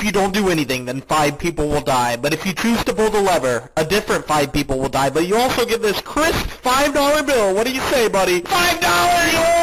if you don't do anything, then 5 people will die. But if you choose to pull the lever, a different 5 people will die. But you also get this crisp $5 bill. What do you say, buddy? $5!